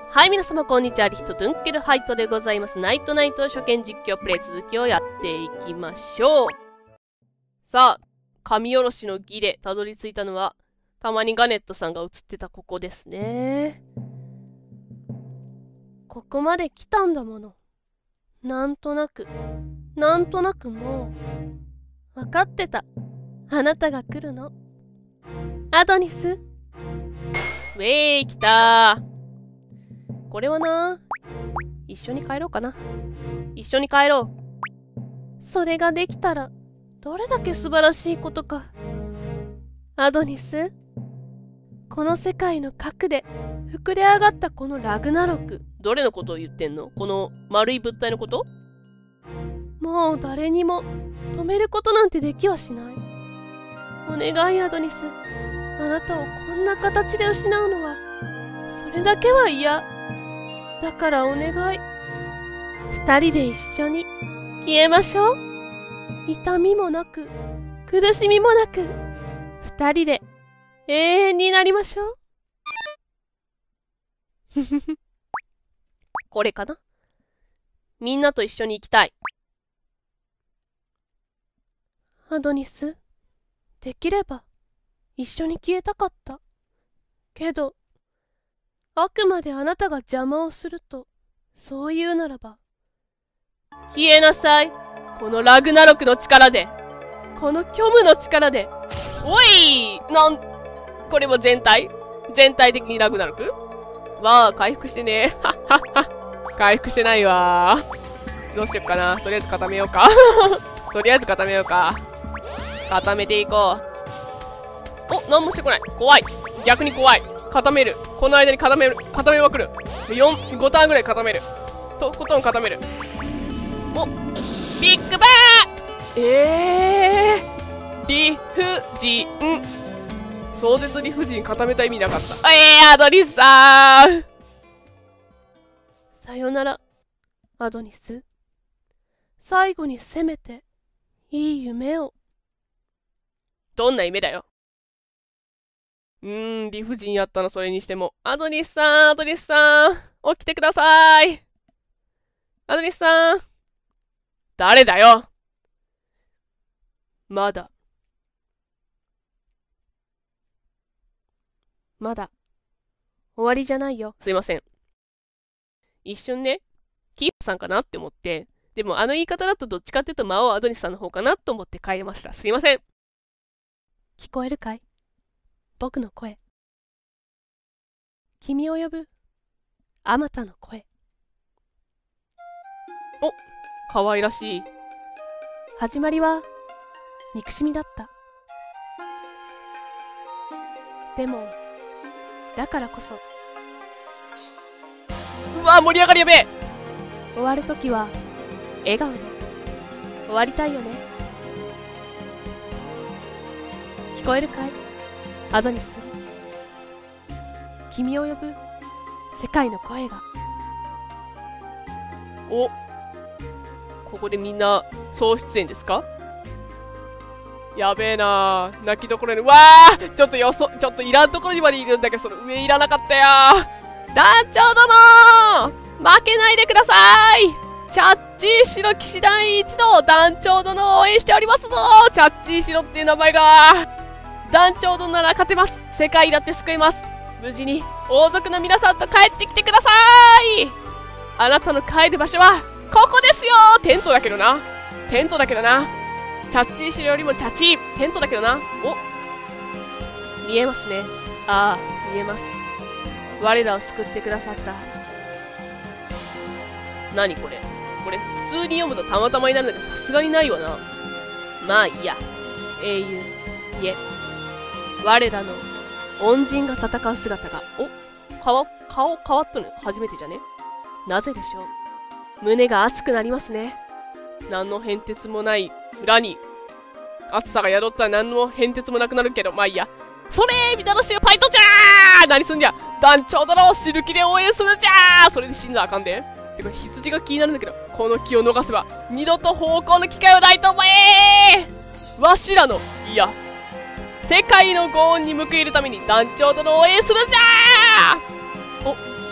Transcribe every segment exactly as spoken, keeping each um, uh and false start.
はい、皆様こんにちは。リヒト・ドゥンケルハイトでございます。ナイトナイト初見実況プレイ続きをやっていきましょう。さあ、神おろしの儀でたどり着いたのは、たまにガネットさんが映ってたここですね。ここまで来たんだもの。なんとなく、なんとなくもう、分かってた。あなたが来るの。アドニス。ウェーイ、来たー。これはな、一緒に帰ろうかな。一緒に帰ろう。それができたら、どれだけ素晴らしいことか。アドニス、この世界の核で膨れ上がったこのラグナロク。どれのことを言ってんの？この丸い物体のこと？もう誰にも止めることなんてできはしない。お願いアドニス、あなたをこんな形で失うのは、それだけは嫌。だからお願い。二人で一緒に消えましょう。痛みもなく、苦しみもなく、二人で永遠になりましょう。ふふふ。これかな？みんなと一緒に行きたい。アドニス、できれば一緒に消えたかった。けど、あくまであなたが邪魔をすると、そう言うならば。消えなさい。このラグナロクの力で。この虚無の力で。おい！なん、これも全体？全体的にラグナロク？わあ、回復してね。はっはっは。回復してないわー。どうしよっかな。とりあえず固めようか。とりあえず固めようか。固めていこう。お、なんもしてこない。怖い。逆に怖い。固める。この間に固める。固めまくる。よん、ごターンぐらい固める。とことん固める。お、ビッグバー！えー、理不尽。壮絶理不尽固めた意味なかった。えー、アドニスさん。さよなら、アドニス。最後にせめて、いい夢を。どんな夢だよ。うーん、理不尽やったの、それにしても。アドニスさん、アドニスさん、起きてください。アドニスさん。誰だよ。まだ。まだ。終わりじゃないよ。すいません。一瞬ね、キーパーさんかなって思って、でもあの言い方だとどっちかっていうと魔王アドニスさんの方かなと思って変えました。すいません。聞こえるかい？僕の声。君を呼ぶあまたの声。お、可愛らしい。始まりは憎しみだった。でもだからこそ、うわ、盛り上がりやべえ。終わるときは笑顔で終わりたいよね。聞こえるかい？アドニス、君を呼ぶ世界の声が。お、ここでみんな総出演ですか？やべえなー、泣きどころに。わー、ちょっとよそ、ちょっといらんところにまでいるんだけど、その上いらなかったよー。団長殿ー、負けないでください。チャッチーシロ騎士団一同、団長殿を応援しておりますぞー。チャッチーシロっていう名前が。団長殿なら勝てます。世界だって救います。無事に王族の皆さんと帰ってきてください。あなたの帰る場所はここですよー。テントだけどな。テントだけどな。チャッチーシロよりもチャチー。テントだけどな。お、見えますね。ああ、見えます。我らを救ってくださった。何これ。これ普通に読むとたまたまになるんだけど、さすがにないわな。まあいいや。英雄、いえ、我らの恩人が戦う姿が。お、顔、顔変わったの初めてじゃね？なぜでしょう。胸が熱くなりますね。何の変哲もない裏に熱さが宿ったら何の変哲もなくなるけど、まあいいや。それー、みたらしのパイトじゃー。何すんじゃ。団長殿を死ぬ気で応援するじゃー。それで死んだらあかんで。てか羊が気になるんだけど、この気を逃せば二度と方向の機会はないと思えー。わしらの、いや世界のご恩に報いるために団長殿を応援するじゃー。お、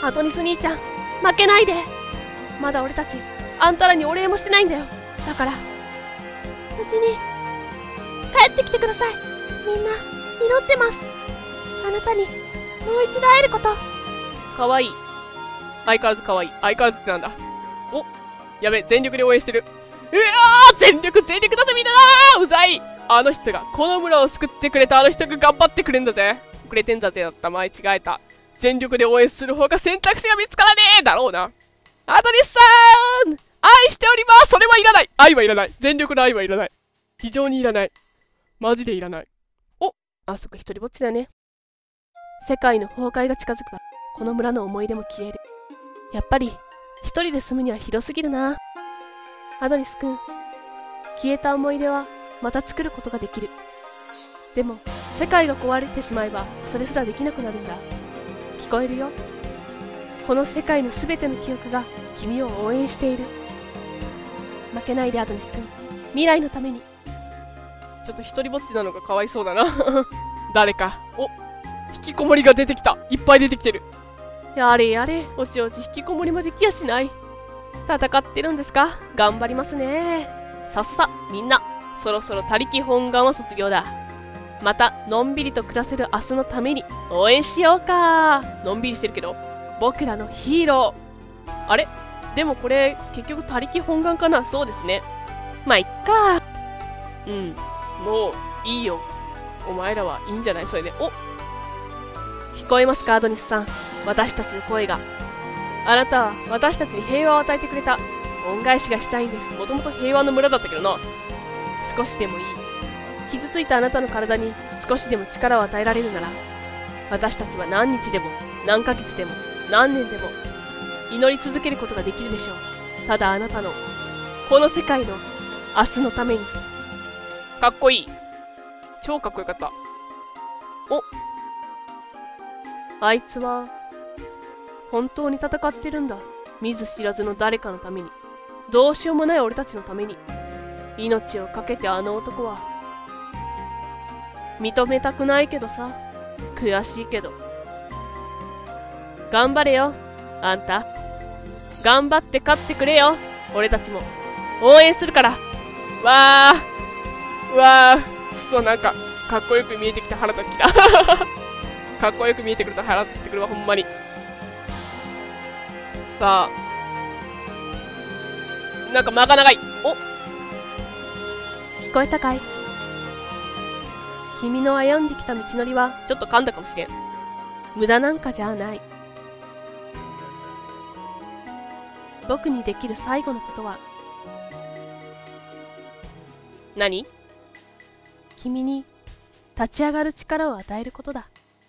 アドニス兄ちゃん、負けないで。まだ俺たちあんたらにお礼もしてないんだよ。だから無事に帰ってきてください。みんな祈ってます。あなたにもう一度会えること。かわいい。相変わらずかわいい。相変わらずってなんだ。お、やべ、全力で応援してる。うわー、全力全力だぜみんなだー。うざい。あの人がこの村を救ってくれたあの人が頑張ってくれんだぜ。遅れてんだぜだった。間違えた。全力で応援する方が選択肢が見つからねえだろうな。アドニスさーん、愛しております。それはいらない。愛はいらない。全力の愛はいらない。非常にいらない。マジでいらない。お、あそこ一人ぼっちだね。世界の崩壊が近づくば、この村の思い出も消える。やっぱり一人で住むには広すぎるな。アドニス君、消えた思い出はまた作ることができる。でも世界が壊れてしまえばそれすらできなくなるんだ。聞こえるよ。この世界のすべての記憶が君を応援している。負けないでアドニス君、未来のために。ちょっと一人ぼっちなのがかわいそうだな誰か。お、引きこもりが出てきた。いっぱい出てきてる。やれやれ、おちおち引きこもりもできやしない。戦ってるんですか。頑張りますね。さっさみんな、そろそろ他力本願は卒業だ。またのんびりと暮らせる明日のために応援しようか。のんびりしてるけど僕らのヒーロー。あれでもこれ結局他力本願かな。そうですね。まあいっか。うん、もういいよ。お前らはいいんじゃない。それで。お、聞こえますかアドニスさん、私たちの声が。あなたは私たちに平和を与えてくれた。恩返しがしたいんです。もともと平和の村だったけどな。少しでもいい。傷ついたあなたの体に少しでも力を与えられるなら、私たちは何日でも何ヶ月でも何年でも祈り続けることができるでしょう。ただあなたのこの世界の明日のために。かっこいい。超かっこよかった。お、あいつは本当に戦ってるんだ。見ず知らずの誰かのために。どうしようもない俺たちのために命を懸けて。あの男は認めたくないけどさ、悔しいけど。頑張れよあんた。頑張って勝ってくれよ。俺たちも応援するから。わあうわあ、ちょっとなんかかっこよく見えてきた。腹立ってきたかっこよく見えてくると腹立ってくるわ、ほんまに。さあ、なんか間が長い。お、聞こえたかい。君の歩んできた道のりはちょっと噛んだかもしれん。無駄なんかじゃない。僕にできる最後のことは何？君に立ち上がる力を与えることだ。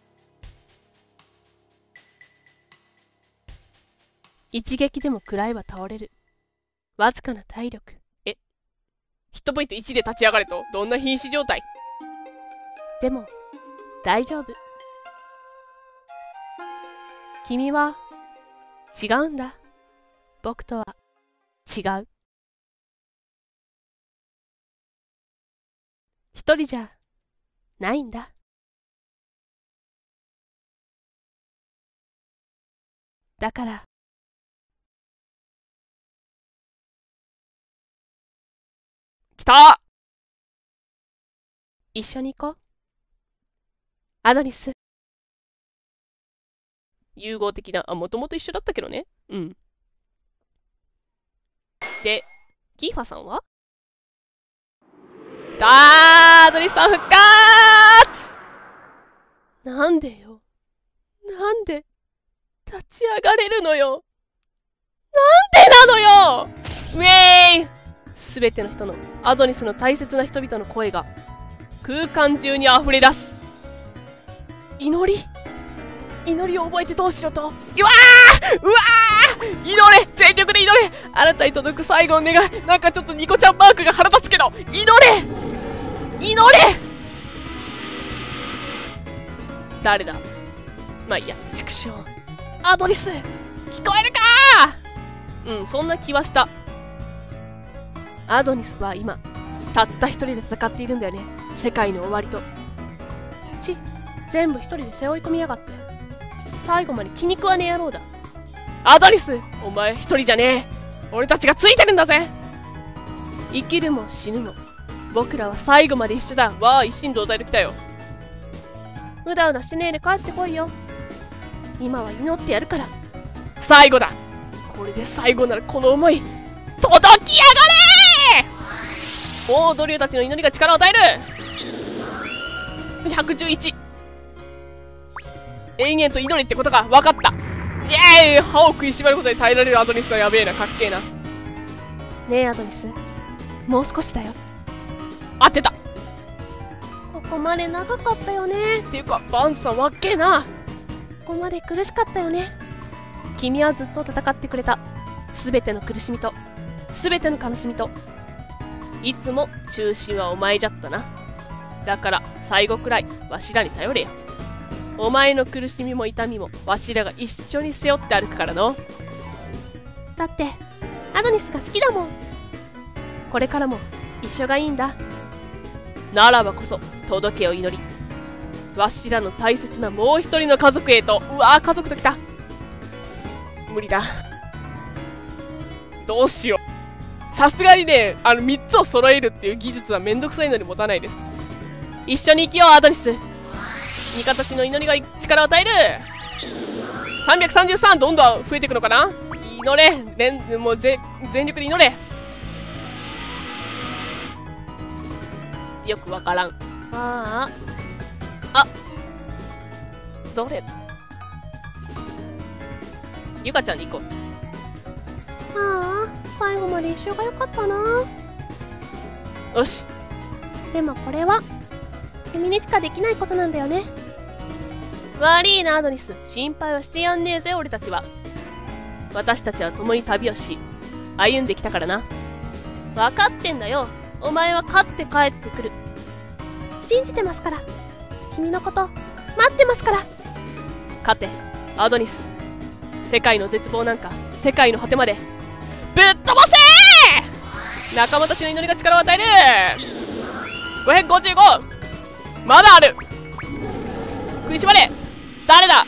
一撃でも食らえば倒れるわずかな体力。え、ヒットポイントいちで立ち上がれと。どんな瀕死状態。でも大丈夫。君は違うんだ。僕とは違う。一人じゃないんだ。だから来た。一緒に行こうアドニス。融合的な。あ、もともと一緒だったけどね。うん。で、キーファさんは来たー。アドニスさん復活。なんでよ。なんで立ち上がれるのよ。なんでなのよ。ウェーイ。すべての人の、アドニスの大切な人々の声が空間中に溢れ出す。祈り祈りを覚えてどうしろと。うわーうわー祈れ。全力で祈れ。あなたに届く最後の願い。なんかちょっとニコちゃんマークが腹立つけど、祈れ祈れ。誰だ。まあいいや。畜生。アドニス聞こえるかー。うん、そんな気はした。アドニスは今たった一人で戦っているんだよね。世界の終わりと。ち全部一人で背負い込みやがって。最後まで気に食わねえ野郎だ。 アドニス、お前一人じゃねえ。俺たちがついてるんだぜ。生きるも死ぬも僕らは最後まで一緒だ。わあ、一心同体で来たよ。 うだうだしねえで帰ってこいよ。今は祈ってやるから。 最後だ。これで最後ならこの思い届きやがれ。おお、ドリューたちの祈りが力を与える。ひゃくじゅういち。延々と祈れってことか。分かった。イエーイ。歯を食いしばることで耐えられるアドニスはやべえな。かっけえな。 ねえアドニス、もう少しだよ。 当てた。 ここまで長かったよね。 っていうかバンズさんわっけえな。 ここまで苦しかったよね。君はずっと戦ってくれた。すべての苦しみとすべての悲しみと。 いつも中心はお前じゃったな。だから最後くらいわしらに頼れよ。お前の苦しみも痛みもわしらが一緒に背負って歩くからの。 だってアドニスが好きだもん。これからも一緒がいいんだ。 ならばこそ届けを祈り、わしらの大切なもう一人の家族へと。うわー、家族ときた。無理だ。どうしよう。さすがにね、あのみっつを揃えるっていう技術はめんどくさいのに持たないです。一緒に生きようアドニス。味方たちの祈りが力を与える。さんびゃくさんじゅうさん。どんどん増えていくのかな。祈れ。連もうぜ全力で祈れ。よくわからん。 あああ、どれ。ゆかちゃんで行こう。 ああ、最後まで一緒が良かったな。 よし。 でもこれは君にしかできないことなんだよね。悪いなアドニス、心配はしてやんねえぜ。俺たちは私たちは共に旅をし歩んできたからな。分かってんだよ。お前は勝って帰ってくる。信じてますから。君のこと待ってますから。 勝てアドニス。世界の絶望なんか世界の果てまでぶっ飛ばせー。仲間たちの祈りが力を与える。ごひゃくごじゅうご。まだある。食いしばれ。誰だ。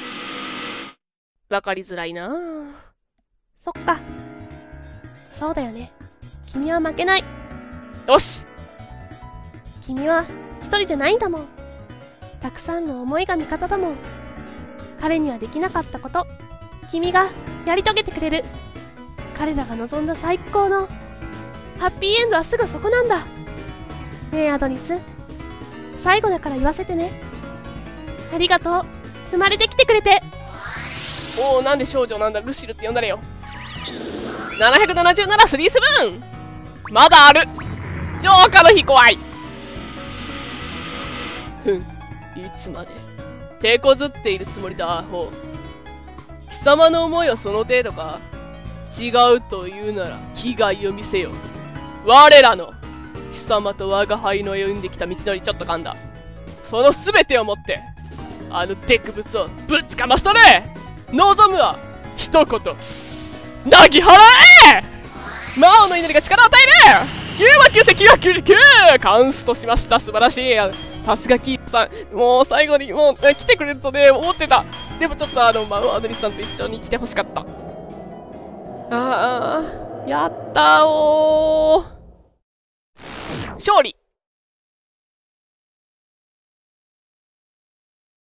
わかりづらいな。 そっか、そうだよね。君は負けない。 よし。 君は一人じゃないんだもん。たくさんの思いが味方だもん。彼にはできなかったこと君がやり遂げてくれる。彼らが望んだ最高のハッピーエンドはすぐそこなんだ。ねえアドニス、最後だから言わせてね。ありがとう、生まれてきてくれて。 おお、なんで少女なんだ。ルシルって呼んだれよ。ななひゃくななじゅうなな。スリーセブン。まだある。浄化の日怖い。ふん、いつまで手こずっているつもりだアホ。貴様の思いはその程度か。違うというなら危害を見せよ。我らの貴様と我が輩の歩んできた道のり。ちょっと噛んだ。その全てをもってあのデク物をぶちかましとれ。望むは一言、なぎ払え。魔王の祈りが力を与える。きゅうまんきゅうせんきゅうひゃくきゅうじゅうきゅう。カウンストしました。素晴らしい。さすがキープさん。もう最後にもう来てくれるとね思ってた。でもちょっとあのマウアドリスさんと一緒に来てほしかった。ああ、やったーおー。勝利。